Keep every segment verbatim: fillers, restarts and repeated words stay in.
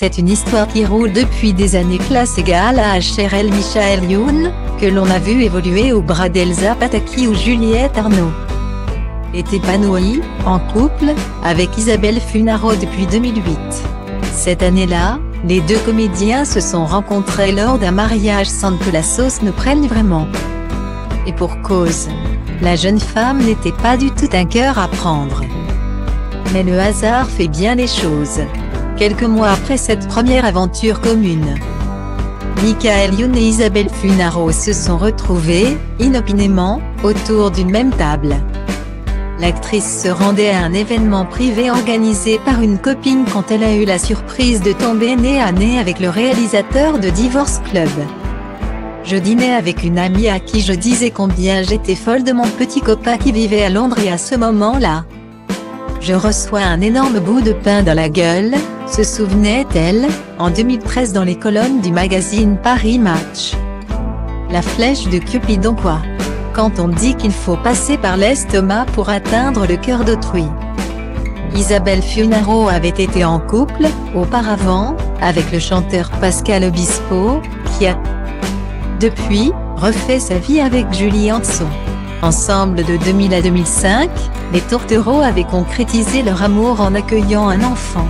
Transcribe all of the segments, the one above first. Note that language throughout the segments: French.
C'est une histoire qui roule depuis des années, classe égale à H R L Michaël Youn, que l'on a vu évoluer au bras d'Elsa Pataky ou Juliette Arnaud. Est épanouie, en couple, avec Isabelle Funaro depuis deux mille huit. Cette année-là, les deux comédiens se sont rencontrés lors d'un mariage sans que la sauce ne prenne vraiment. Et pour cause, la jeune femme n'était pas du tout un cœur à prendre. Mais le hasard fait bien les choses. Quelques mois après cette première aventure commune, Michaël Youn et Isabelle Funaro se sont retrouvés, inopinément, autour d'une même table. L'actrice se rendait à un événement privé organisé par une copine quand elle a eu la surprise de tomber nez à nez avec le réalisateur de Divorce Club. Je dînais avec une amie à qui je disais combien j'étais folle de mon petit copain qui vivait à Londres et à ce moment-là, je reçois un énorme bout de pain dans la gueule, se souvenait-elle, en deux mille treize dans les colonnes du magazine Paris Match. La flèche de Cupidon quoi. Quand on dit qu'il faut passer par l'estomac pour atteindre le cœur d'autrui. Isabelle Funaro avait été en couple, auparavant, avec le chanteur Pascal Obispo, qui a, depuis, refait sa vie avec Julie Anson. Ensemble de deux mille à deux mille cinq, les tourtereaux avaient concrétisé leur amour en accueillant un enfant.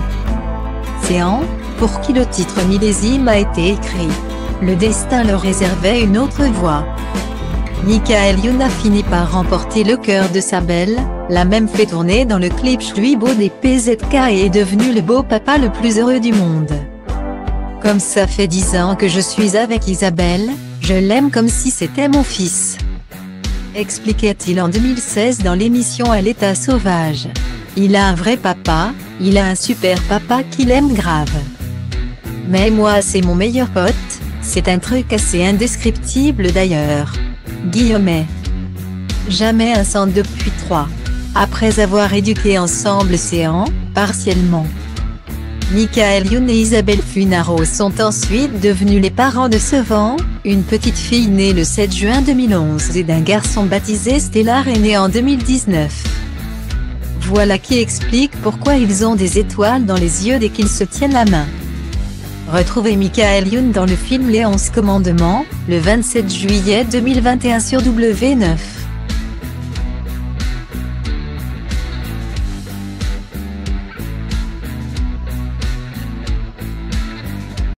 Céan, pour qui le titre Millésime a été écrit. Le destin leur réservait une autre voie. Michaël Youn a fini par remporter le cœur de sa belle, l'a même fait tourner dans le clip J'lui beau des P Z K et est devenu le beau papa le plus heureux du monde. Comme ça fait dix ans que je suis avec Isabelle, je l'aime comme si c'était mon fils. Expliquait-il en deux mille seize dans l'émission À l'état sauvage. Il a un vrai papa, il a un super papa qu'il aime grave. Mais moi c'est mon meilleur pote, c'est un truc assez indescriptible d'ailleurs. Guillemets. Jamais un sang depuis trois. Après avoir éduqué ensemble Céan, partiellement. Michaël Youn et Isabelle Funaro sont ensuite devenus les parents de Sevan, une petite fille née le sept juin deux mille onze et d'un garçon baptisé Stellar est né en deux mille dix-neuf. Voilà qui explique pourquoi ils ont des étoiles dans les yeux dès qu'ils se tiennent la main. Retrouvez Michaël Youn dans le film Les onze commandements, le vingt-sept juillet deux mille vingt et un sur W neuf.